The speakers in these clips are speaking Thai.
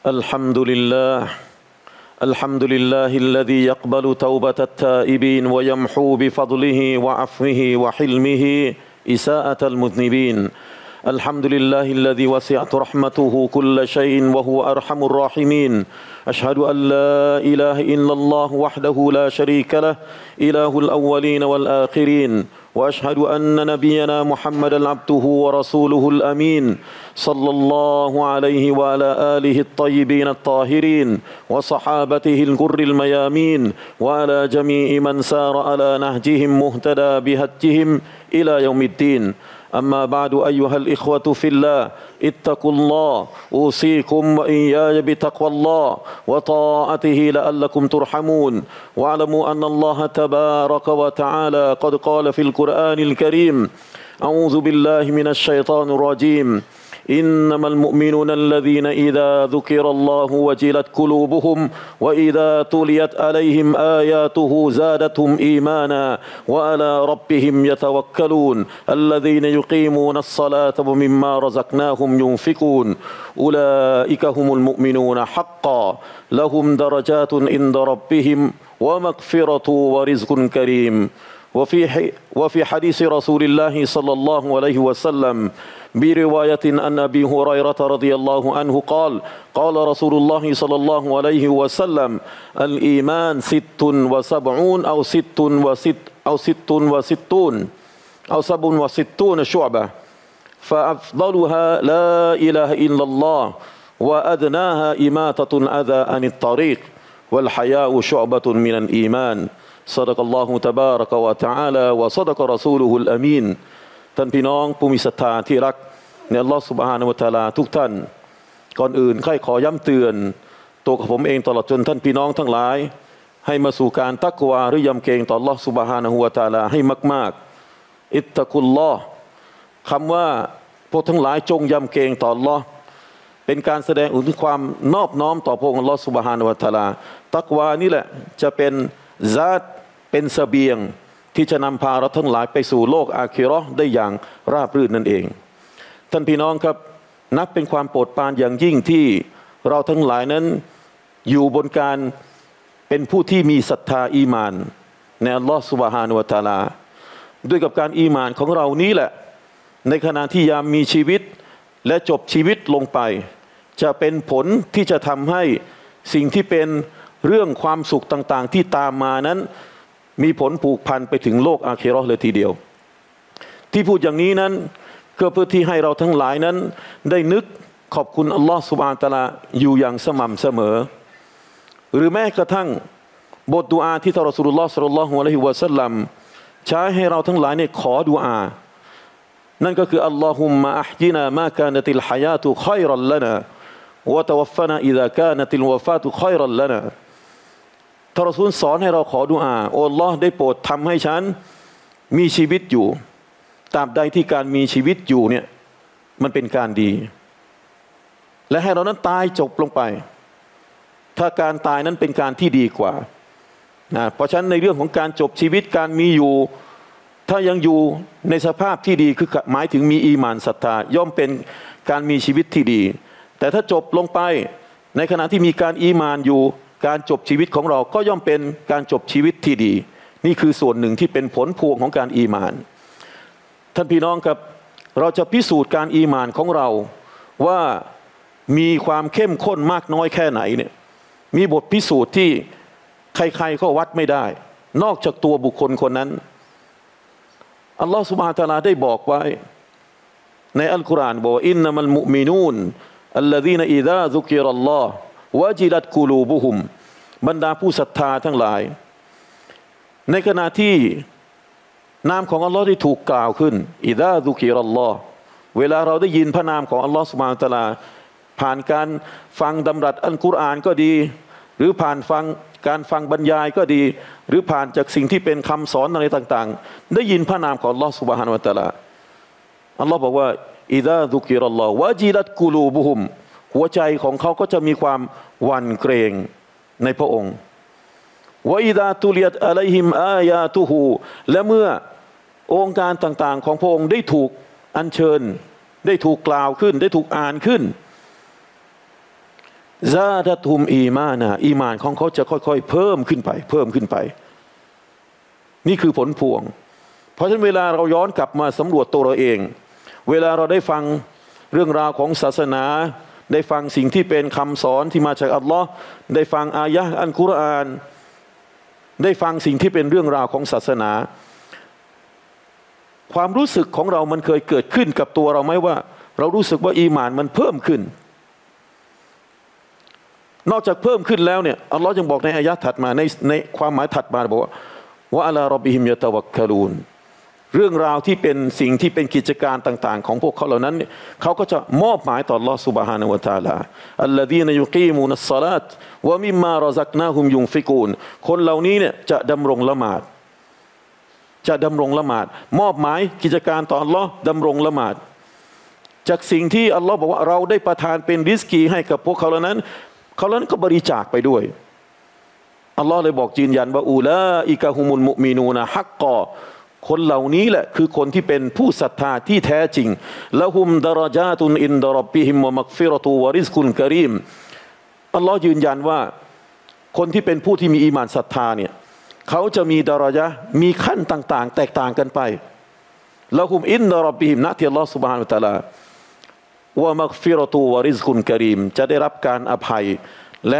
الحمد لله الحمد لله الذي يقبل توبة التائبين ويمحو بفضله وعفوه وحلمه إساءة المذنبين الحمد لله الذي وسعت رحمته كل شيء وهو أرحم الراحمين أشهد أن لا إله إلا الله وحده لا شريك له إله الأولين والآخرين وأشهد أن نبينا محمدا عبده ورسوله الأمين صلى الله عليه وعلى آله الطيبين الطاهرين وصحابته الغر الميامين وعلى جميع من سار على نهجهم مهتدى بهديهم إلى يوم الدين أما بعد أيها الإخوة في الله اتقوا الله أوصيكم وإياي بتقوى الله وطاعته لعلكم ترحمون واعلموا أن الله تبارك وتعالى قد قال في القرآن الكريم أعوذ بالله من الشيطان الرجيم إنما المؤمنون الذين إذا ذكر الله وجلت قلوبهم وإذا تليت عليهم آياته زادتهم إيمانا وعلى ربهم يتوكلون الذين يقيمون الصلاة ومما رزقناهم ينفقون أولئك هم المؤمنون حقا لهم درجات عند ربهم ومغفرة ورزق كريم وفي حديث رسول الله صلى الله عليه وسلم برواية عن أبي هريرة رضي الله عنه قال رسول الله صلى الله عليه وسلم الإيمان 76 أو 67 شعبة فأفضلها لا إله إلا الله وأدناها إماتة الأذى عن الطريق والحياء شعبة من الإيمان صدق الله تبارك وتعالى وصدق رسوله الأمين ท่านพี่น้องผู้มีศรัทธาที่รักในอัลลอฮฺซุบฮานะฮูวะตะอาลาทุกท่านก่อนอื่นข้าขอย้ำเตือนตัวของผมเองตลอดจนท่านพี่น้องทั้งหลายให้มาสู่การตักวาหรือยำเกรงต่ออัลลอฮฺซุบฮานะฮูวะตะอาลาให้มากๆอิตตะกุลลอฮ์คำว่าพวกทั้งหลายจงยำเกรงต่ออัลลอฮ์เป็นการแสดงถึงความนอบน้อมต่อพระองค์อัลลอฮฺซุบฮานะฮูวะตะอาลาตักวานี่แหละจะเป็นซาตเป็นเสบียงที่จะนำพาเราทั้งหลายไปสู่โลกอาคิเราะห์ได้อย่างราบรื่นนั่นเองท่านพี่น้องครับนับเป็นความโปรดปรานอย่างยิ่งที่เราทั้งหลายนั้นอยู่บนการเป็นผู้ที่มีศรัทธาอีหม่านในอัลลอฮฺซุบฮานะฮูวะตะอาลาด้วยกับการอีหม่านของเรานี้แหละในขณะที่ยามมีชีวิตและจบชีวิตลงไปจะเป็นผลที่จะทำให้สิ่งที่เป็นเรื่องความสุขต่างๆที่ตามมานั้นมีผลผูกพันไปถึงโลกอาคิเราะห์เลยทีเดียวที่พูดอย่างนี้นั้นก็เพื่อที่ให้เราทั้งหลายนั้นได้นึกขอบคุณอัลลอฮฺซุบฮานะฮูวะตะอาลาอยู่อย่างสม่ำเสมอหรือแม้กระทั่งบทดุอาที่ท่านรอซูลุลลอฮ์ ศ็อลลัลลอฮุอะลัยฮิวะซัลลัมใช้ให้เราทั้งหลายเนี่ยขอดุอานั่นก็คืออัลลอฮุมมะอัฮยินามากานะติลฮะยาตุค็อยรันลนะวะตะวัฟฟะนาอิซากานะติลวะฟาตุค็อยรันลนะท่านรอซูลสอนให้เราขอดุอาโอ้อัลลอฮ์ได้โปรดทำให้ฉันมีชีวิตอยู่ตราบใดที่การมีชีวิตอยู่เนี่ยมันเป็นการดีและให้เรานั้นตายจบลงไปถ้าการตายนั้นเป็นการที่ดีกว่าเพราะฉะนั้นในเรื่องของการจบชีวิตการมีอยู่ถ้ายังอยู่ในสภาพที่ดีคือหมายถึงมีอีหม่านศรัทธาย่อมเป็นการมีชีวิตที่ดีแต่ถ้าจบลงไปในขณะที่มีการอีหม่านอยู่การจบชีวิตของเราก็ย่อมเป็นการจบชีวิตที่ดีนี่คือส่วนหนึ่งที่เป็นผลพวงของการอีหม่านท่านพี่น้องครับเราจะพิสูจน์การอีหม่านของเราว่ามีความเข้มข้นมากน้อยแค่ไหนเนี่ยมีบทพิสูจน์ที่ใครๆก็วัดไม่ได้นอกจากตัวบุคคลคนนั้นอัลลอฮฺซุบฮานะฮูวะตะอาลาได้บอกไว้ในอัลกุรอานบอกว่าอินนัมัลมุอ์มินูนอัลลซีนอิซาซุกิรัลลอฮ์วะจิลัตกุลูบุฮุมบรรดาผู้ศรัทธาทั้งหลายในขณะที่นามของอัลลอฮ์ได้ถูกกล่าวขึ้นอิซาซุกิรัลลอฮ์เวลาเราได้ยินพระนามของอัลลอฮ์ซุบฮานะฮูวะตะอาลาผ่านการฟังดำรัสอัลกุรอานก็ดีหรือผ่านการฟังบรรยายก็ดีหรือผ่านจากสิ่งที่เป็นคำสอนอะไรต่างๆได้ยินพระนามของอัลลอฮ์ซุบฮานะฮูวะตะอาลาอัลลอฮ์บอกว่าอิซาซุกิรัลลอฮ์วะจิลัตกุลูบุฮุมหัวใจของเขาก็จะมีความหวั่นเกรงในพระองค์วะอิซาตุลิยัตอะลัยฮิมอายาตุฮูและเมื่อองค์การต่างๆของพระองค์ได้ถูกอัญเชิญได้ถูกกล่าวขึ้นได้ถูกอ่านขึ้นซาดะตุมอีมานะอีมานของเขาจะค่อยๆเพิ่มขึ้นไปนี่คือผลพวงเพราะฉะนั้นเวลาเราย้อนกลับมาสำรวจตัวเราเองเวลาเราได้ฟังเรื่องราวของศาสนาได้ฟังสิ่งที่เป็นคำสอนที่มาจากอัลลอฮ์ได้ฟังอายะห์อัลกุรอานได้ฟังสิ่งที่เป็นเรื่องราวของศาสนาความรู้สึกของเรามันเคยเกิดขึ้นกับตัวเราไหมว่าเรารู้สึกว่าอีหม่านมันเพิ่มขึ้นนอกจากเพิ่มขึ้นแล้วเนี่ยอัลลอฮ์ยังบอกในอายะห์ถัดมาในความหมายถัดมาบอกว่าอะลาร็อบบิฮิมยะตะวักกะลูนเรื่องราวที่เป็นสิ่งที่เป็นกิจการต่างๆของพวกเขาเหล่านั้นเขาก็จะมอบหมายต่ออัลลอฮ์ซุบฮานะฮูวะตะอาลาอัลลซีนยุกีมูนัสศอลาตวะมิมมารอซักนาฮุมยุนฟิกูนคนเหล่านี้เนี่ยจะดำรงละหมาดมอบหมายกิจการต่ออัลลอฮ์ดำรงละหมาดจากสิ่งที่อัลลอฮ์บอกว่าเราได้ประทานเป็นริสกีให้กับพวกเขาเหล่านั้นก็บริจาคไปด้วยอัลลอฮ์เลยบอกยืนยันว่าอูลาอิกะฮุมุลมุมินูนะฮักกอคนเหล่านี้แหละคือคนที่เป็นผู้ศรัทธาที่แท้จริงละฮุมดะรอญาตุนอินดะร็อบบิฮิมวะมักฟิเราะตุวะริซกุนกะรีมอัลลอฮ์ยืนยันว่าคนที่เป็นผู้ที่มีอีหม่านศรัทธาเนี่ยเขาจะมีดะรอญะห์มีขั้นต่างๆแตกต่างกันไปละฮุมอินดะร็อบบิฮิมนะที่อัลลอฮ์ซุบฮานะฮูวะตะอาลาวะมักฟิเราะตุวะริซกุนกะรีมจะได้รับการอภัยและ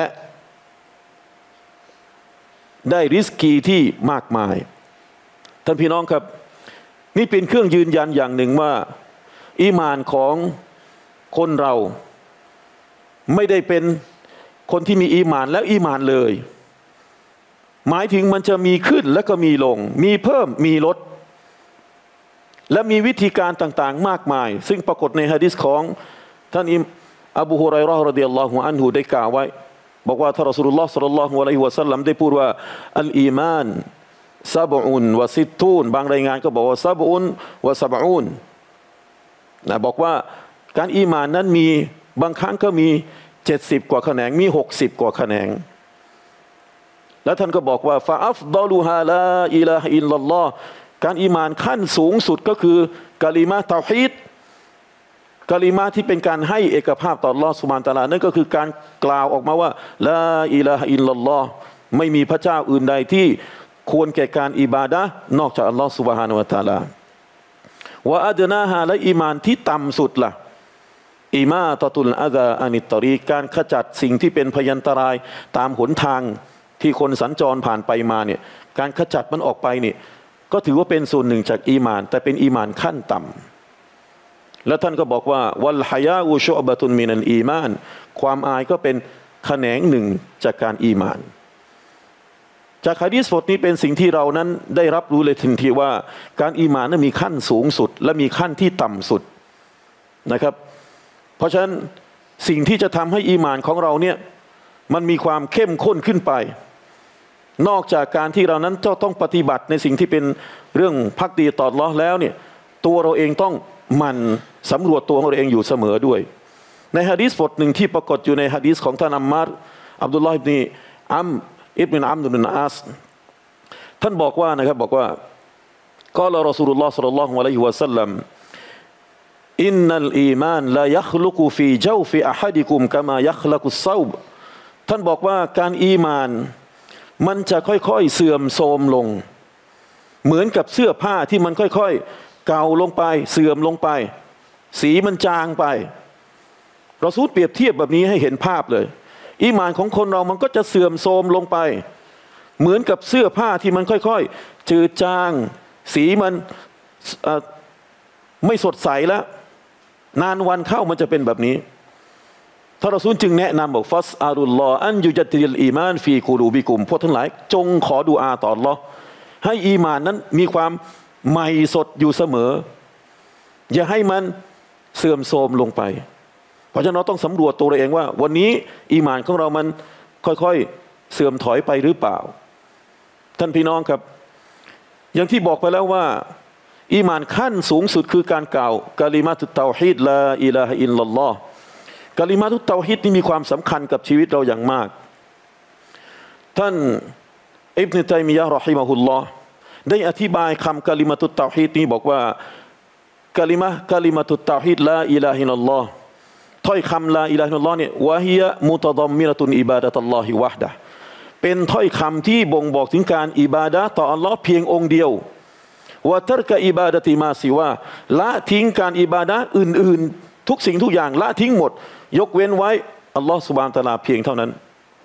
ได้ริสกีที่มากมายท่านพี่น้องครับนี่เป็นเครื่องยืนยันอย่างหนึ่งว่าอีหม่านของคนเราไม่ได้เป็นคนที่มีอีหม่านแล้วอีหม่านเลยหมายถึงมันจะมีขึ้นแล้วก็มีลงมีเพิ่มมีลดและมีวิธีการต่างๆมากมายซึ่งปรากฏในหะดีษของท่านอบูฮุรอยเราะห์รอฎิยัลลอฮุอันฮุได้กล่าวไว้บอกว่าท่านรอซูลุลลอฮ์ศ็อลลัลลอฮุอะลัยฮิวะซัลลัมได้พูดว่าอัลอีมานซะบอุนวะซิตตูนบางรายงานก็บอกว่าซะบอุนวะซะบอูนบอกว่าการอีหม่านนั้นมีบางครั้งก็มี70กว่าแขนงมี60กว่าแขนงแล้วท่านก็บอกว่าฟาอัฟฎอลุฮาลาอิลาฮะอิลลัลลอฮ์การอีหม่านขั้นสูงสุดก็คือกะลิมะเตาฮีดกะลิมะที่เป็นการให้เอกภาพต่ออัลเลาะห์ซุบฮานะฮูวะตะอาลานั่นก็คือการกล่าวออกมาว่าลาอิลาฮะอิลลัลลอฮ์ไม่มีพระเจ้าอื่นใดที่ควรแก่การอิบาดะห์นอกจากอัลเลาะห์ซุบฮานะฮูวะตะอาลาวะอัดนาฮาและอีมานที่ต่ำสุดล่ะอิมาตะตุลอะซาอานิตตอรีการขจัดสิ่งที่เป็นพยันตรายตามหนทางที่คนสัญจรผ่านไปมาเนี่ยการขจัดมันออกไปเนี่ยก็ถือว่าเป็นส่วนหนึ่งจากอีมานแต่เป็นอีมานขั้นต่ำแล้วท่านก็บอกว่าวัลฮายาอุชุอบะตุนมินัลอีมานความอายก็เป็นแขนงหนึ่งจากการอีมานจากหะดีษบทนี้เป็นสิ่งที่เรานั้นได้รับรู้เลยทันทีว่าการอีหม่านนั้นมีขั้นสูงสุดและมีขั้นที่ต่ำสุดนะครับเพราะฉะนั้นสิ่งที่จะทำให้อีหม่านของเราเนี่ยมันมีความเข้มข้นขึ้นไปนอกจากการที่เรานั้นต้องปฏิบัติในสิ่งที่เป็นเรื่องภักดีต่ออัลเลาะห์แล้วเนี่ยตัวเราเองต้องหมั่นสำรวจตัวของเราเองอยู่เสมอด้วยในหะดีษบทหนึ่งที่ปรากฏอยู่ในหะดีษของท่านอัมมาร์อับดุลลอฮ์อิบนุอิบนุอัมรุบินอาสท่านบอกว่านะครับบอกว่ากล่าวรอซูลุลลอฮ์ศ็อลลัลลอฮุอะลัยฮิวะซัลลัมอินนัลอีมานลายัคลุกุฟีเจ้าฟีอะฮัดิกุมกะมายัคลุกุสซอบบท่านบอกว่าการอีมานมันจะค่อยๆเสื่อมโทรมลงเหมือนกับเสื้อผ้าที่มันค่อยๆเก่าลงไปเสื่อมลงไปสีมันจางไปรอซูลเปรียบเทียบแบบนี้ให้เห็นภาพเลยอีหม่านของคนเรามันก็จะเสื่อมโทรมลงไปเหมือนกับเสื้อผ้าที่มันค่อยๆจืดจางสีมันไม่สดใสแล้วนานวันเข้ามันจะเป็นแบบนี้ท่านรอซูลจึงแนะนำบอกฟัสอารุลลอฮ์อันยุจัดดิลอีมานฟีกูลูบิกุมพวกทั้งหลายจงขอดุอาต่ออัลเลาะห์ให้อีหม่านนั้นมีความใหม่สดอยู่เสมออย่าให้มันเสื่อมโทรมลงไปเพราะฉะนั้นเราต้องสำรวจตัวเราเองว่าวันนี้อีหม่านของเรามันค่อยๆเสื่อมถอยไปหรือเปล่าท่านพี่น้องครับอย่างที่บอกไปแล้วว่าอีหม่านขั้นสูงสุดคือการกล่าวกะลิมะตุตเตาฮีดลาอิลาฮะอิลลัลลอฮ์กะลิมะตุตเตาฮีดนี่มีความสำคัญกับชีวิตเราอย่างมากท่านอิบนุตัยมียะห์รอฮิมะฮุลลอฮ์ได้อธิบายคำกะลิมะตุตเตาฮีดนี้บอกว่ากะลิมะตุตเตาฮีดลาอิลาฮะอิลลัลลอฮ์ถ้อยคำลาอิลาฮะอิลลัลลอฮ์เนี่ยวะฮิยะมุตะฎอมมินะตุนอิบาดะตัลลอฮิวะฮดะห์เป็นถ้อยคำที่บ่งบอกถึงการอิบาดะห์ต่ออัลลอฮ์เพียงองค์เดียววะตัรกะอิบาดะติมาซิวาละทิ้งการอิบาดะห์อื่นๆทุกสิ่งทุกอย่างละทิ้งหมดยกเว้นไว้อัลลอฮ์ซุบฮานะฮูวะตะอาลาเพียงเท่านั้น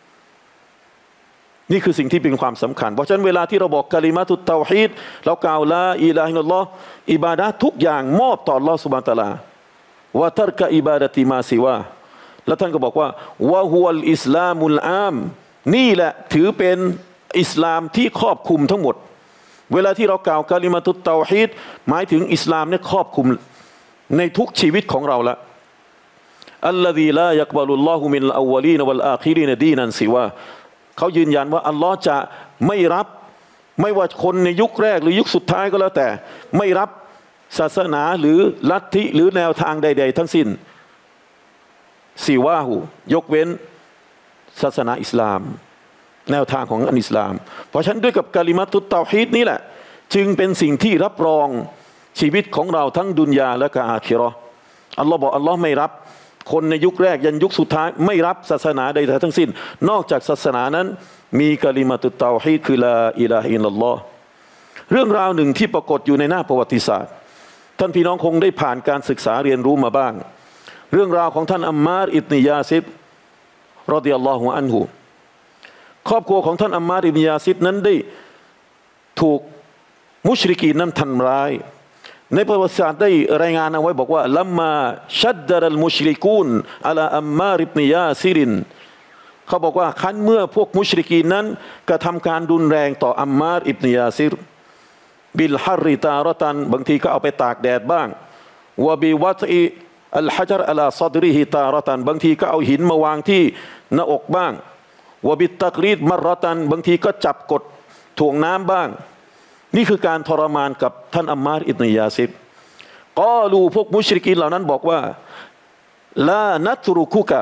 นี่คือสิ่งที่เป็นความสำคัญเพราะฉะนั้นเวลาที่เราบอกกะลิมะตุตเตาฮีดเรากล่าวลาอิลาฮะอิลลัลลอฮ์อิบาดะห์ทุกอย่างมอบต่ออัลลอฮ์ซุบฮานะฮูวะตะอาลาวะตัรกะอิบาดะติมาซิวาแล้วท่านก็บอกว่าวะฮุวัลอิสลามุลอามนี่แหละถือเป็นอิสลามที่ครอบคลุมทั้งหมดเวลาที่เรากล่าวกะลิมะตุตเตาฮีดหมายถึงอิสลามเนี่ยครอบคลุมในทุกชีวิตของเราละอัลลซีลายักบะลุลลอฮุมินอัลอวลีนวัลอาคิรินดีนันซิวาเขายืนยันว่าอัลลอฮ์จะไม่รับไม่ว่าคนในยุคแรกหรือยุคสุดท้ายก็แล้วแต่ไม่รับศาสนาหรือลัทธิหรือแนวทางใดๆทั้งสิ้นซิวาหูยกเว้นศาสนาอิสลามแนวทางของอันอิสลามเพราะฉะนั้นด้วยกับกะลิมะตุตเตาฮีดนี่แหละจึงเป็นสิ่งที่รับรองชีวิตของเราทั้งดุนยาและก็อาคิเราะห์อัลลอฮ์บอกอัลลอฮ์ไม่รับคนในยุคแรกยันยุคสุดท้ายไม่รับศาสนาใดๆทั้งสิ้นนอกจากศาสนานั้นมีกะลิมะตุตเตาฮีดคือลาอิลาฮะอิลลัลลอฮ์เรื่องราวหนึ่งที่ปรากฏอยู่ในหน้าประวัติศาสตร์ท่านพี่น้องคงได้ผ่านการศึกษาเรียนรู้มาบ้างเรื่องราวของท่านอัมมาร์อิบนุยาซิรรอฎิยัลลอฮุอันฮุครอบครัวของท่านอัมมาร์อิบนุยาซิรนั้นได้ถูกมุชริกีนนั้นทำร้ายในประวัติศาสตร์ได้รายงานเอาไว้บอกว่าลัมมาชัดดะรัลมุชริกูนอะลาอัมมาร์อิบนุยาซิรินเขาบอกว่าครั้นเมื่อพวกมุชริกีนนั้นกระทำการรุนแรงต่ออัมมาร์อิบนุยาซิรบิลฮัรริตารตันบางทีก็เอาไปตากแดดบ้างวะบิวัตอิอัลฮัจรอะลาซอดริฮิตารตันบางทีก็เอาหินมาวางที่หน้าอกบ้างวะบิตตักรีดมัรรตันบางทีก็จับกดถ่วงน้ำบ้างนี่คือการทรมานกับท่านอัมมาร์อิบนุยาซิรกอลูพวกมุชริกีนเหล่านั้นบอกว่าลานัตรุกุกะ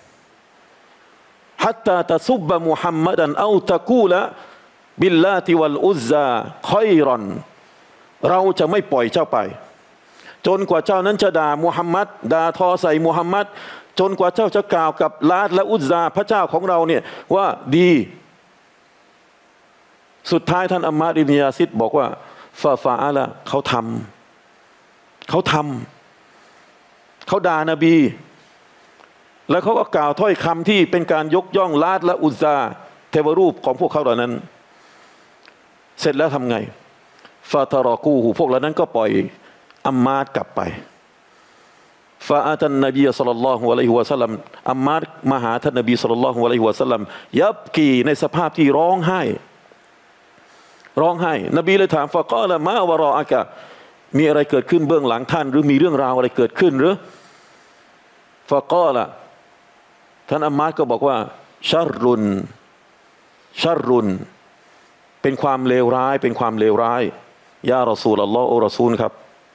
ฮัตตาตะซุบบะมุฮัมมัดันเอาตะกูละบิลลาติวัลอุซซาคอยรอนเราจะไม่ปล่อยเจ้าไปจนกว่าเจ้านั้นจะด่ามุฮัมมัดด่าทอใส่มุฮัมมัดจนกว่าเจ้าจะกล่าวกับลาตและอุซซาพระเจ้าของเราเนี่ยว่าดีสุดท้ายท่านอัมมาร์อิบนุยาซิรบอกว่าฟาฟาอะละเขาด่านบีแล้วเขาก็กล่าวถ้อยคำที่เป็นการยกย่องลาตและอุซซาเทวรูปของพวกเขาเหล่านั้นเสร็จแล้วทำไงฟาตารอกูหูพวกเหล่านั้นก็ปล่อยอัมมาร์กลับไปฟาอาตันนบีศ็อลลัลลอฮุอะลัยฮิวะซัลลัมอัมมาร์มาหาท่านนบีศ็อลลัลลอฮุอะลัยฮิวะซัลลัมยับกีในสภาพที่ร้องไห้นบีเลยถามฟะกอละมาวะรออะกะมีอะไรเกิดขึ้นเบื้องหลังท่านหรือมีเรื่องราวอะไรเกิดขึ้นหรือฟะกอละท่านอัมมาร์ก็บอกว่าชัรรุนเป็นความเลวร้ายยารอซูลุลลอฮ์โอรอซูลครับ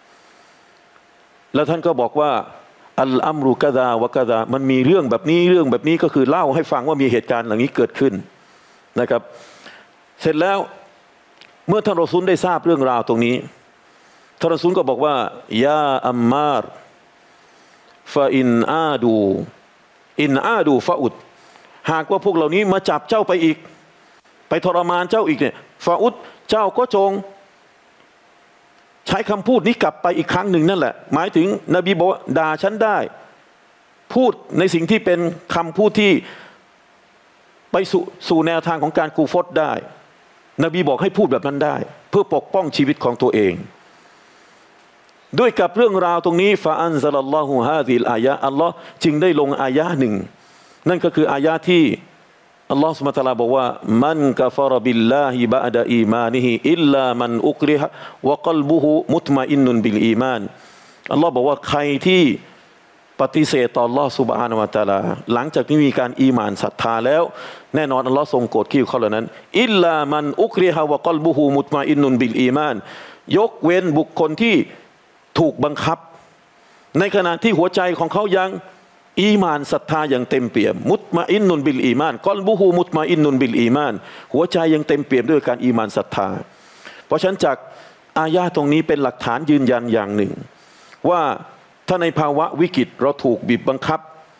แล้วท่านก็บอกว่าอัลอัมรุกะซาวะกะซามันมีเรื่องแบบนี้ก็คือเล่าให้ฟังว่ามีเหตุการณ์อย่างนี้เกิดขึ้นนะครับเสร็จแล้วเมื่อท่านรอซูลได้ทราบเรื่องราวตรงนี้ท่านรอซูลก็บอกว่ายาอัมมาร์ฟาอินอาดูฟาอุดหากว่าพวกเหล่านี้มาจับเจ้าไปอีกไปทรมานเจ้าอีกเนี่ยฟาอุดเจ้าก็จงใช้คำพูดนี้กลับไปอีกครั้งหนึ่งนั่นแหละหมายถึงนบีบอกด่าฉันได้พูดในสิ่งที่เป็นคำพูดที่ไปสู่แนวทางของการกูฟรได้นบีบอกให้พูดแบบนั้นได้เพื่อปกป้องชีวิตของตัวเองด้วยกับเรื่องราวตรงนี้ฟาอันซะลัลลอฮุฮาซิลอายะอัลลอฮ์จึงได้ลงอายะหนึ่งนั่นก็คืออายะที่อัลลอฮ์ซุบฮานะฮูวะตะอาลาบอกว่ามันกะฟรบิลลาฮิบะอ์ดะอีมานิฮิอิลลามันอุกริฮะวะกัลบุฮุมุตมะอินนุนบิลอีมานอัลลอฮ์บอกว่าใครที่ปฏิเสธต่ออัลลอฮ์ซุบฮานะฮูวะตะอาลาหลังจากที่มีการอีหม่านศรัทธาแล้วแน่นอนอัลลอฮ์ทรงโกรธเกลียดเขาเหล่านั้นอิลลามันอุกริฮะวะกัลบุฮุมุตมะอินนุนบิลอีมานยกเว้นบุคคลที่ถูกบังคับในขณะที่หัวใจของเขายังอีมานศรัทธาอย่างเต็มเปี่ยมมุตมะอินนุนบิลอีมานกอลบุฮูมุตมะอินนุนบิลอีมานหัวใจยังเต็มเปี่ยมด้วยการอีมานศรัทธาเพราะฉะนั้นจากอายะตรงนี้เป็นหลักฐานยืนยันอย่างหนึ่งว่าถ้าในภาวะวิกฤตเราถูกบีบบังคับ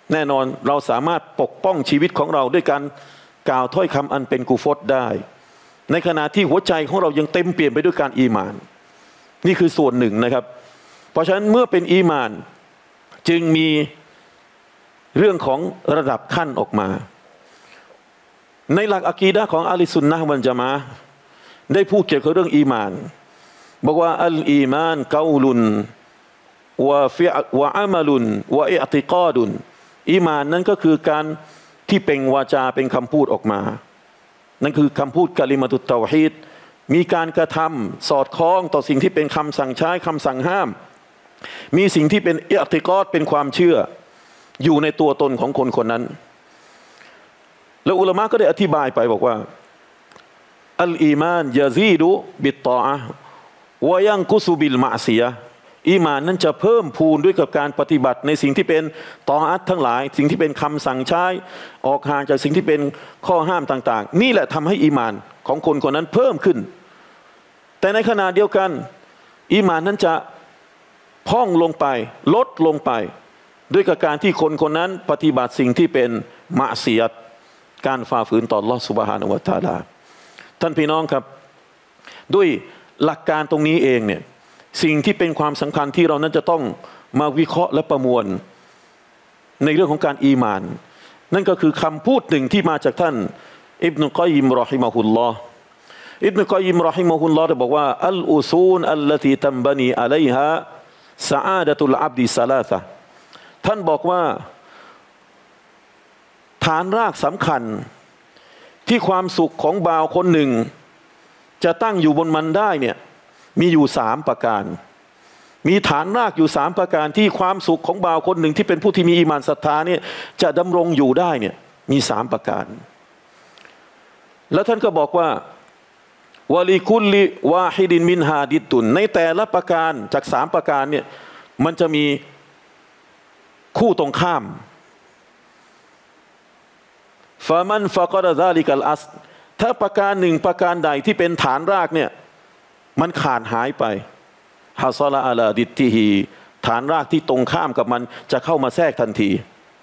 แน่นอนเราสามารถปกป้องชีวิตของเราด้วยการกล่าวถ้อยคำอันเป็นกุฟรได้ในขณะที่หัวใจของเรายังเต็มเปี่ยมไปด้วยการอีหม่านนี่คือส่วนหนึ่งนะครับเพราะฉะนั้นเมื่อเป็นอีหม่านจึงมีเรื่องของระดับขั้นออกมาในหลักอะกีดะห์ของอะห์ลุสซุนนะฮ์วัลญะมาอะห์ได้พูดเกี่ยวกับเรื่องอีหม่านบอกว่าอัลอีมานกอลุนวะอามัลุนวะอิอ์ติกาดุนอีหม่านนั้นก็คือการที่เป็นวาจาเป็นคำพูดออกมานั่นคือคำพูดกะลิมะตุตเตาฮีดมีการกระทำสอดคล้องต่อสิ่งที่เป็นคำสั่งใช้คำสั่งห้ามมีสิ่งที่เป็นอิอ์ติกาดเป็นความเชื่ออยู่ในตัวตนของคนคนนั้นแล้วอุลามะก็ได้อธิบายไปบอกว่าอัลอีมานยะซีดุบิตตออะห์วะยันกุซุบิลมะซิยะห์อีหม่านนั้นจะเพิ่มพูนด้วยกับการปฏิบัติในสิ่งที่เป็นตออะห์ทั้งหลายสิ่งที่เป็นคำสั่งใช้ออกห่างจากสิ่งที่เป็นข้อห้ามต่างๆนี่แหละทำให้อีหม่านของคนคนนั้นเพิ่มขึ้นแต่ในขณะเดียวกันอีหม่านนั้นจะพร่องลงไปลดลงไปด้วยกับการที่คนคนนั้นปฏิบัติสิ่งที่เป็นมะซิยะห์การฝ่าฝืนต่ออัลเลาะห์ซุบฮานะฮูวะตะอาลาท่านพี่น้องครับด้วยหลักการตรงนี้เองเนี่ยสิ่งที่เป็นความสำคัญที่เรานั้นจะต้องมาวิเคราะห์และประมวลในเรื่องของการอีหม่านนั่นก็คือคำพูดหนึ่งที่มาจากท่านอิบนุกอยยิมรอฮิมะฮุลลอฮ์อิบนุกอยยิมรอฮิมะฮุลลอฮ์ได้บอกว่าอัลอุซูลอัลลตีตัมบะนีอะลัยฮาซะอาดะตุลอับดิซะลาซะท่านบอกว่าฐานรากสำคัญที่ความสุขของบ่าวคนหนึ่งจะตั้งอยู่บนมันได้เนี่ยมีอยู่3ประการมีฐานรากอยู่3ประการที่ความสุขของบ่าวคนหนึ่งที่เป็นผู้ที่มีอีหม่านศรัทธาเนี่ยจะดำรงอยู่ได้เนี่ยมี3ประการแล้วท่านก็บอกว่าวะลิคุลลิวาฮิดินมินฮาดิตุนในแต่ละประการจาก3ประการเนี่ยมันจะมีคู่ตรงข้ามฟะมันฟะกอดะซาลิกัลอัสถ้าประการหนึ่งประการใดที่เป็นฐานรากเนี่ยมันขาดหายไปฮะซอลาอะลาดิตติฮีฐานรากที่ตรงข้ามกับมันจะเข้ามาแทรกทันที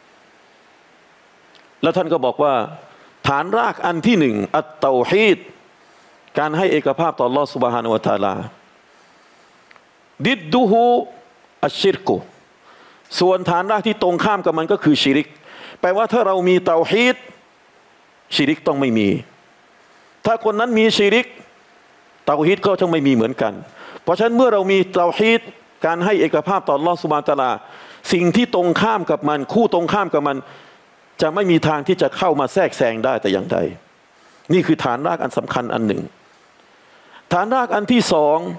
แล้วท่านก็บอกว่าฐานรากอันที่หนึ่งอัตเตาฮีดการให้เอกภาพต่ออัลเลาะห์ซุบฮานะฮูวะตะอาลาดิดดูฮูอัชชิรกุส่วนฐานรากที่ตรงข้ามกับมันก็คือชิริกแปลว่าถ้าเรามีเตาฮีดชิริกต้องไม่มีถ้าคนนั้นมีชิริกเตาฮีดก็ต้องไม่มีเหมือนกันเพราะฉะนั้นเมื่อเรามีเตาฮีดการให้เอกภาพต่ออัลเลาะห์ซุบฮานะฮูวะตะอาลาสิ่งที่ตรงข้ามกับมันคู่ตรงข้ามกับมันจะไม่มีทางที่จะเข้ามาแทรกแซงได้แต่อย่างใดนี่คือฐานรากอันสำคัญอันหนึ่งฐานรากอันที่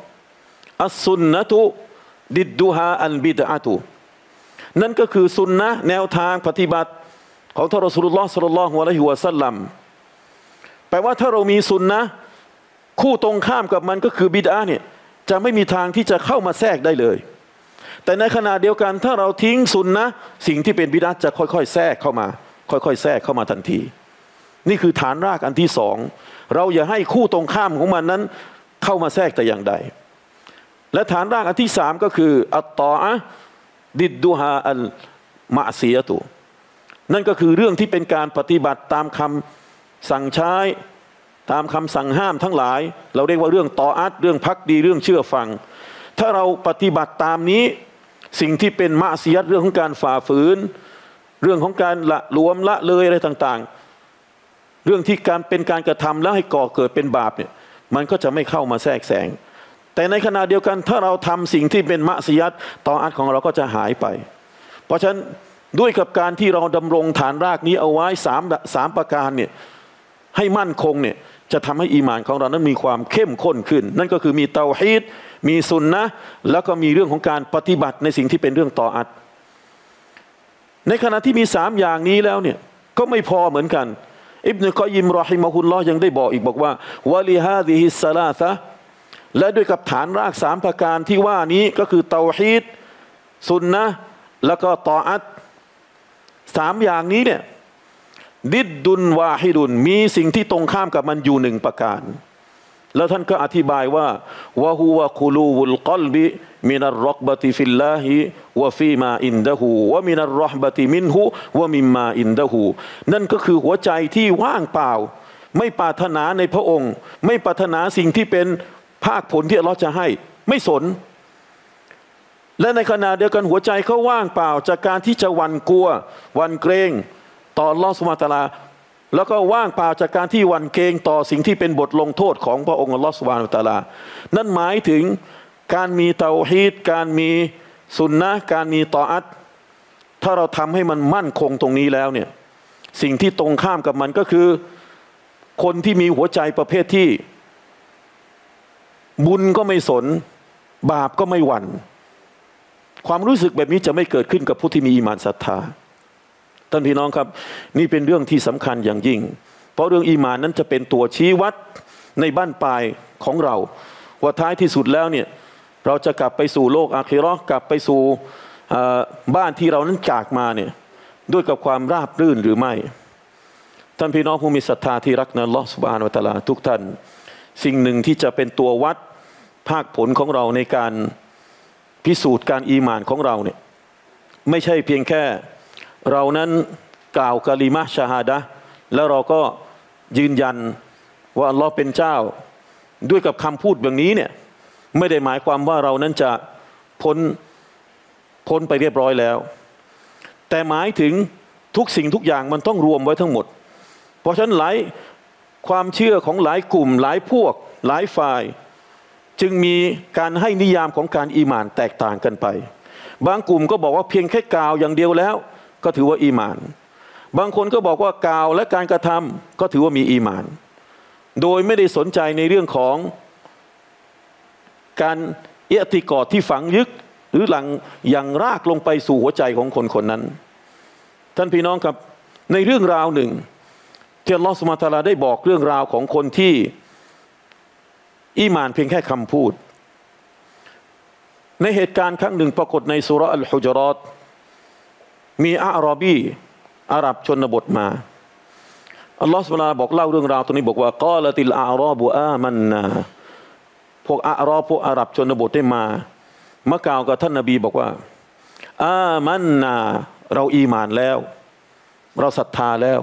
2อัสซุนนะตุดิดดูฮาอัลบิดอะตุนั่นก็คือซุนนะแนวทางปฏิบัติของท่านรอซูลุลลอฮ์ ศ็อลลัลลอฮุอะลัยฮิวะซัลลัมแปลว่าถ้าเรามีซุนนะคู่ตรงข้ามกับมันก็คือบิดอะห์เนี่ยจะไม่มีทางที่จะเข้ามาแทรกได้เลยแต่ในขณะเดียวกันถ้าเราทิ้งซุนนะสิ่งที่เป็นบิดอะห์จะค่อยๆแทรกเข้ามาค่อยๆแทรกเข้ามาทันทีนี่คือฐานรากอันที่2เราอย่าให้คู่ตรงข้ามของมันนั้นเข้ามาแทรกแต่อย่างใดและฐานรากอันที่3ก็คืออัตตออะห์ดิดดูฮาอัลมะซิยะตุนั่นก็คือเรื่องที่เป็นการปฏิบัติตามคำสั่งใช้ตามคำสั่งห้ามทั้งหลายเราเรียกว่าเรื่องตออะห์เรื่องภักดีเรื่องเชื่อฟังถ้าเราปฏิบัติตามนี้สิ่งที่เป็นมะซิยะห์เรื่องของการฝ่าฝืนเรื่องของการละหลวมละเลยอะไรต่างๆเรื่องที่การเป็นการกระทำแล้วให้ก่อเกิดเป็นบาปเนี่ยมันก็จะไม่เข้ามาแทรกแซงแต่ในขณะเดียวกันถ้าเราทำสิ่งที่เป็นมะซิยะห์ตออะห์ของเราก็จะหายไปเพราะฉะนั้นด้วยกับการที่เราดำรงฐานรากนี้เอาไว้3ประการเนี่ยให้มั่นคงเนี่ยจะทำให้อีหม่านของเรานั้นมีความเข้มข้นขึ้นนั่นก็คือมีเตาฮีดมีซุนนะห์แล้วก็มีเรื่องของการปฏิบัติในสิ่งที่เป็นเรื่องตออะห์ในขณะที่มี3อย่างนี้แล้วเนี่ยก็ไม่พอเหมือนกันอิบนุกอยยิมรอฮิมะฮุลลอฮ์ยังได้บอกอีกบอกว่าวะลิฮาซิฮิสซะลาซะและด้วยกับฐานราก3ประการที่ว่านี้ก็คือเตาฮีดซุนนะห์แล้วก็ตออะห์3อย่างนี้เนี่ยดิดดุนวาฮิดุนมีสิ่งที่ตรงข้ามกับมันอยู่1ประการแล้วท่านก็อธิบายว่าวะฮุวะกุลูวุลกอลบิมินัรร็อกบะติฟิลลาฮิวะฟีมาอินดะฮูวะมินัรเราะห์บะติมินฮุวะมิมมาอินดะฮูนั่นก็คือหัวใจที่ว่างเปล่าไม่ปรารถนาในพระองค์ไม่ปรารถนาสิ่งที่เป็นภาคผลที่อัลเลาะห์จะให้ไม่สนและในขณะเดียวกันหัวใจเขาว่างเปล่าจากการที่จะหวั่นกลัวหวั่นเกรงต่ออัลเลาะห์ซุบฮานะฮูวะตะอาลาแล้วก็ว่างเปล่าจากการที่หวั่นเกรงต่อสิ่งที่เป็นบทลงโทษของพระองค์อัลเลาะห์ซุบฮานะฮูวะตะอาลานั่นหมายถึงการมีเตาฮีดการมีสุนนะห์การมีตออะห์ถ้าเราทำให้มันมั่นคงตรงนี้แล้วเนี่ยสิ่งที่ตรงข้ามกับมันก็คือคนที่มีหัวใจประเภทที่บุญก็ไม่สนบาปก็ไม่หวั่นความรู้สึกแบบนี้จะไม่เกิดขึ้นกับผู้ที่มีอีหม่านศรัทธาท่านพี่น้องครับนี่เป็นเรื่องที่สำคัญอย่างยิ่งเพราะเรื่องอีหม่านนั้นจะเป็นตัวชี้วัดในบั้นปลายของเราว่าท้ายที่สุดแล้วเนี่ยเราจะกลับไปสู่โลกอาคิเราะห์กลับไปสู่บ้านที่เรานั้นจากมาเนี่ยด้วยกับความราบรื่นหรือไม่ท่านพี่น้องผู้มีศรัทธาที่รักในอัลเลาะห์ซุบฮานะฮูวะตะอาลาทุกท่านสิ่งหนึ่งที่จะเป็นตัววัดภาคผลของเราในการพิสูจน์การอีหม่านของเราเนี่ยไม่ใช่เพียงแค่เรานั้นกล่าวกะลิมะห์ชะฮาดะห์แล้วเราก็ยืนยันว่าอัลเลาะห์เป็นเจ้าด้วยกับคำพูดแบบนี้เนี่ยไม่ได้หมายความว่าเรานั้นจะพ้นไปเรียบร้อยแล้วแต่หมายถึงทุกสิ่งทุกอย่างมันต้องรวมไว้ทั้งหมดเพราะฉะนั้นหลายความเชื่อของหลายกลุ่มหลายพวกหลายฝ่ายจึงมีการให้นิยามของการอีหม่านแตกต่างกันไปบางกลุ่มก็บอกว่าเพียงแค่กล่าวอย่างเดียวแล้วก็ถือว่าอีหม่านบางคนก็บอกว่ากล่าวและการกระทำก็ถือว่ามีอีหม่านโดยไม่ได้สนใจในเรื่องของการอิอ์ติกอดที่ฝังลึกหรือหลังอย่างรากลงไปสู่หัวใจของคนคนนั้นท่านพี่น้องครับในเรื่องราวหนึ่งที่อัลเลาะห์ซุบฮานะฮูวะตะอาลาได้บอกเรื่องราวของคนที่อีหม่านเพียงแค่คำพูดในเหตุการณ์ครั้งหนึ่งปรากฏในซูเราะห์อัลฮุญเราะห์มีอาหรอบีอาหรับชนบทมาอัลลอฮฺซุบฮานะฮูวะตะอาลาบอกเล่าเรื่องราวตรงนี้บอกว่ากาลติลอาราบุอามันนาพวกพวกอาหรับชนบทได้มากล่าวกับท่านนบีบอกว่าอามันนาเราอีหม่านแล้วเราศรัทธาแล้ว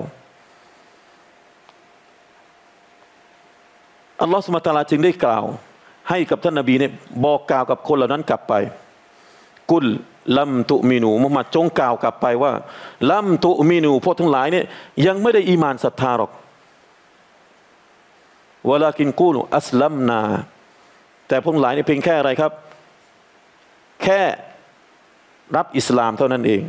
อัลลอฮฺซุบฮานะฮูวะตะอาลาจึงได้กล่าวให้กับท่านนบีเนี่ยบอกกล่าวกับคนเหล่านั้นกลับไปกุลลัมตุมินูมุฮัมมัดจงกล่าวกลับไปว่าลัมตุมินูพวกทั้งหลายเนี่ยยังไม่ได้อีหม่านศรัทธาหรอกวะลากินกูลอัสลัมนาแต่พวกทั้งหลายเนี่ยเพียงแค่อะไรครับแค่รับอิสลามเท่านั้นเอง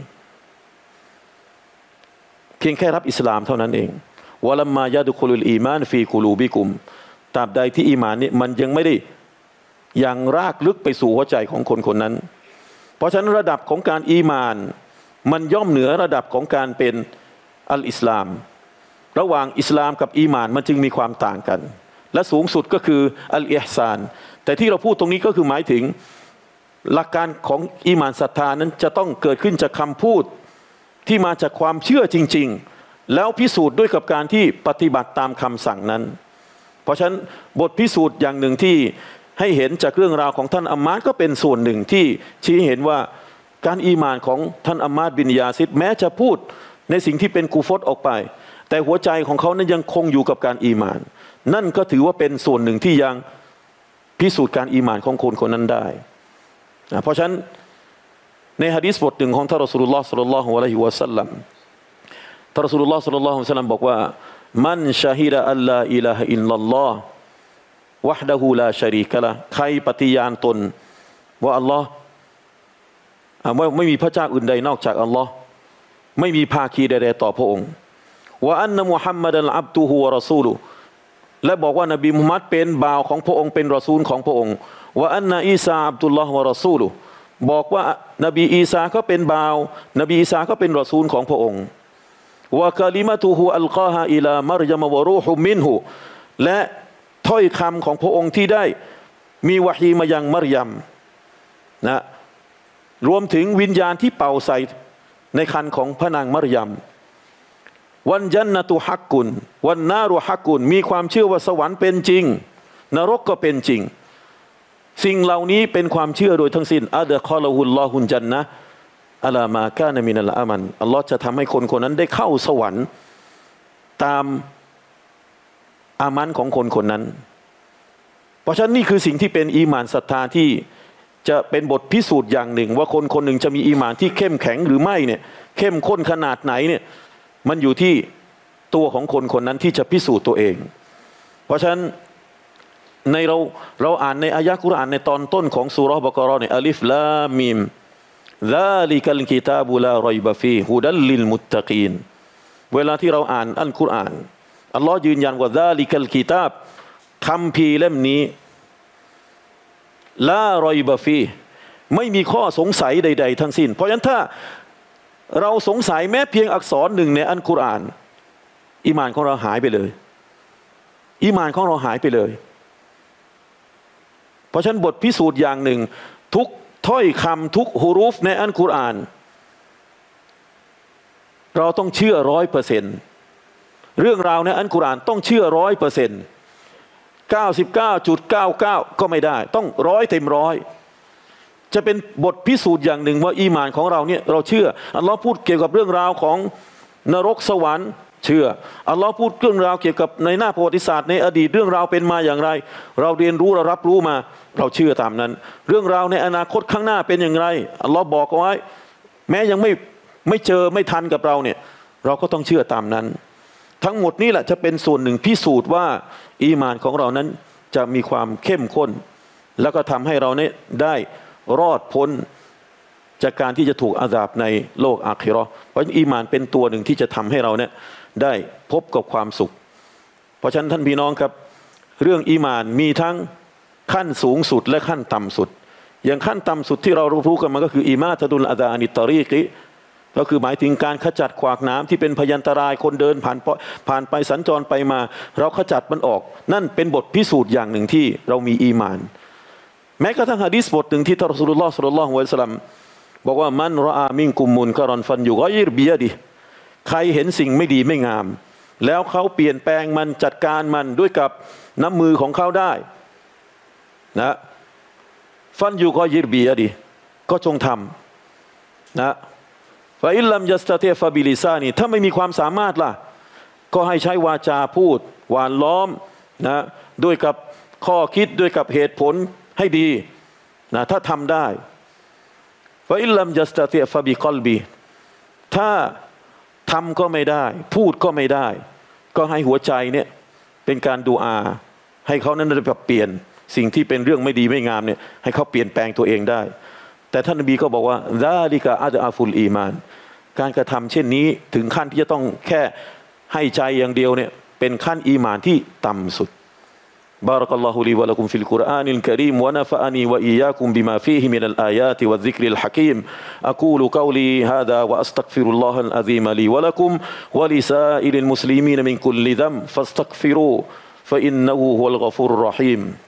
เพียงแค่รับอิสลามเท่านั้นเองวะลัมมายะดุคุลุลอีมานฟีกุลูบิกุมตราบใดที่อีหม่านนี่มันยังไม่ได้อย่างรากลึกไปสู่หัวใจของคนคนนั้นเพราะฉะนั้นระดับของการอีหม่านมันย่อมเหนือระดับของการเป็นอัลอิสลามระหว่างอิสลามกับอีหม่านมันจึงมีความต่างกันและสูงสุดก็คืออัลอิห์ซานแต่ที่เราพูดตรงนี้ก็คือหมายถึงหลักการของอีหม่านศรัทธานั้นจะต้องเกิดขึ้นจากคำพูดที่มาจากความเชื่อจริงๆแล้วพิสูจน์ด้วยกับการที่ปฏิบัติตามคำสั่งนั้นเพราะฉะนั้นบทพิสูจน์อย่างหนึ่งที่ให้เห็นจากเรื่องราวของท่านอัมมาดก็เป็นส่วนหนึ่งที่ชี้เห็นว่าการอีหม่านของท่านอัมมาดบินยาซิดแม้จะพูดในสิ่งที่เป็นกูฟรออกไปแต่หัวใจของเขานั้นยังคงอยู่กับการอีหม่านนั่นก็ถือว่าเป็นส่วนหนึ่งที่ยังพิสูจน์การอีหม่านของคนคนนั้นได้เพราะฉะนั้นในหะดีษบทหนึ่งของท่านรอซูลุลลอฮ์ศ็อลลัลลอฮุอะลัยฮิวะซัลลัมท่านรอซูลุลลอฮ์ศ็อลลัลลอฮุอะลัยฮิวะซัลลัมบอกว่ามันชะฮิดะอัลลาอิลาฮะอิลลัลลอฮ์วะฮ์ดะฮูลาชะรีกะละห์ใครปฏิญาณตนว่าอัลลอฮ์ไม่มีพระเจ้าอื่นใดนอกจากอัลลอฮ์ไม่มีภาคีใดๆต่อพระองค์ว่าอันนะมุฮัมมัดันอับดุฮุวะรอซูลุและบอกว่านบีมุฮัมมัดเป็นบ่าวของพระองค์เป็นรอซูลของพระองค์ว่าอันนะอีซาอับดุลลอฮ์วะรอซูลุบอกว่านบีอีสาก็เป็นบ่าวนบีอีสาก็เป็นรอซูลของพระองค์ว่าคะลิมะตุฮุอัลกอฮาอิลามารยามะวะรูฮุมินฮุและถ้อยคำของพระองค์ที่ได้มีวะฮีมายังมารยามนะรวมถึงวิญญาณที่เป่าใส่ในคันของพระนางมารยามวันญันนะตุฮักกุนวันนารุฮักกุนมีความเชื่อว่าสวรรค์เป็นจริงนรกก็เป็นจริงสิ่งเหล่านี้เป็นความเชื่อโดยทั้งสิ้นอัดคอลฮุลลอฮุนจันนะอัลามากานะมินัลอามันอัลลอฮ์จะทำให้คนคนนั้นได้เข้าสวรรค์ตามอามันของคนคนนั้นเพราะฉะนั้นนี่คือสิ่งที่เป็นอีหม่านศรัทธาที่จะเป็นบทพิสูจน์อย่างหนึ่งว่าคนคนหนึ่งจะมีอีหม่านที่เข้มแข็งหรือไม่เนี่ยเข้มข้นขนาดไหนเนี่ยมันอยู่ที่ตัวของคนคนนั้นที่จะพิสูจน์ตัวเองเพราะฉะนั้นในเราอ่านในอายะห์กุรอานในตอนต้นของซูเราะห์บะเกาะเราะห์เนี่ยอัลิฟลามมีมซาลิกัลกิตาบุลารอยบะฟีฮุดัลลิลมุตตะกีนเวลาที่เราอ่านอัลกุรอานอัลลอฮ์ยืนยันว่าซาลิกัลกิตาบคัมภีร์เล่มนี้ลารอยบะฟีไม่มีข้อสงสัยใดๆทั้งสิ้นเพราะฉะนั้นถ้าเราสงสัยแม้เพียงอักษรหนึ่งในอัลกุรอานอีหม่านของเราหายไปเลยอีหม่านของเราหายไปเลยเพราะฉะนั้นบทพิสูจน์อย่างหนึ่งทุกถ้อยคำทุกฮุรูฟในอัลกุรอานเราต้องเชื่อ100%เรื่องราวในอัลกุรอานต้องเชื่อ100% 99.99 ก็ไม่ได้ต้อง100 เต็ม 100จะเป็นบทพิสูจน์อย่างหนึ่งว่าอีหม่านของเราเนี่ยเราเชื่ออัลลอฮ์พูดเกี่ยวกับเรื่องราวของนรกสวรรค์เชื่ออัลลอฮ์พูดเรื่องราวเกี่ยวกับในหน้าประวัติศาสตร์ในอดีตเรื่องราวเป็นมาอย่างไรเราเรียนรู้เรารับรู้มาเราเชื่อตามนั้นเรื่องราวในอนาคตข้างหน้าเป็นอย่างไรอัลลอฮ์บอกเอาไว้แม้ยังไม่เจอไม่ทันกับเราเนี่ยเราก็ต้องเชื่อตามนั้นทั้งหมดนี่แหละจะเป็นส่วนหนึ่งพิสูจน์ว่าอีหม่านของเรานั้นจะมีความเข้มข้นแล้วก็ทำให้เราเนี่ยได้รอดพ้นจากการที่จะถูกอาซาบในโลกอาคิเราะห์เพราะอีหม่านเป็นตัวหนึ่งที่จะทำให้เราเนี่ยได้พบกับความสุขเพราะฉะนั้นท่านพี่น้องครับเรื่องอีหม่านมีทั้งขั้นสูงสุดและขั้นต่ำสุดอย่างขั้นต่ำสุดที่เรารู้กันมาก็คืออิมาตะดุลอาซาอานิตตอรีกิก็คือหมายถึงการขจัดขวากหนามที่เป็นพยันตรายคนเดินผ่านไปสัญจรไปมาเราขจัดมันออกนั่นเป็นบทพิสูจน์อย่างหนึ่งที่เรามีอีหม่านแม้กระทั่งหะดีษบทหนึ่งที่ท่านรอซูลุลลอฮ์ ศ็อลลัลลอฮุอะลัยฮิวะซัลลัมบอกว่ามันรออามินกุมมุนกะรอนฟันยุฆอยรบิยะดิใครเห็นสิ่งไม่ดีไม่งามแล้วเขาเปลี่ยนแปลงมันจัดการมันด้วยกับน้ำมือของเขาได้นะฟันยุฆอยรบิยะดิก็จงทำนะฟะอิลลัมยัสตะติฟะบิลิซานีถ้าไม่มีความสามารถล่ะก็ให้ใช้วาจาพูดหวานล้อมนะด้วยกับข้อคิดด้วยกับเหตุผลให้ดีนะถ้าทำได้ฟะอิลลัมยัสตะติฟะบิกอลบีถ้าทำก็ไม่ได้พูดก็ไม่ได้ก็ให้หัวใจเนี่ยเป็นการดูอาให้เขานั้นได้ปรับเปลี่ยนสิ่งที่เป็นเรื่องไม่ดีไม่งามเนี่ยให้เขาเปลี่ยนแปลงตัวเองได้แต่ท่านนบีก็บอกว่าซาลิกะอัดอาฟุลอีมานการกระทำเช่นนี้ถึงขั้นที่จะต้องแค่ให้ใจอย่างเดียวเนี่ยเป็นขั้นอีมานที่ต่ำสุดบารักัลลอฮุลีวะละกุมฟิลกุรอานิลกะรีมวะนะฟะอานีวะอียากุมบิมาฟีฮิมินัลอายาติวัซซิกริลฮะกีมอะกูลุกอลีฮาซาวะอัสตัฆฟิรุลลอฮัลอะซีมลีวะละกุมวะลิซาอิลิลมุสลิมีนมินกุลลิซัมฟัสตัฆฟิรูฟะอินนะฮูฮุวัลฆอฟูรุรเราะฮีม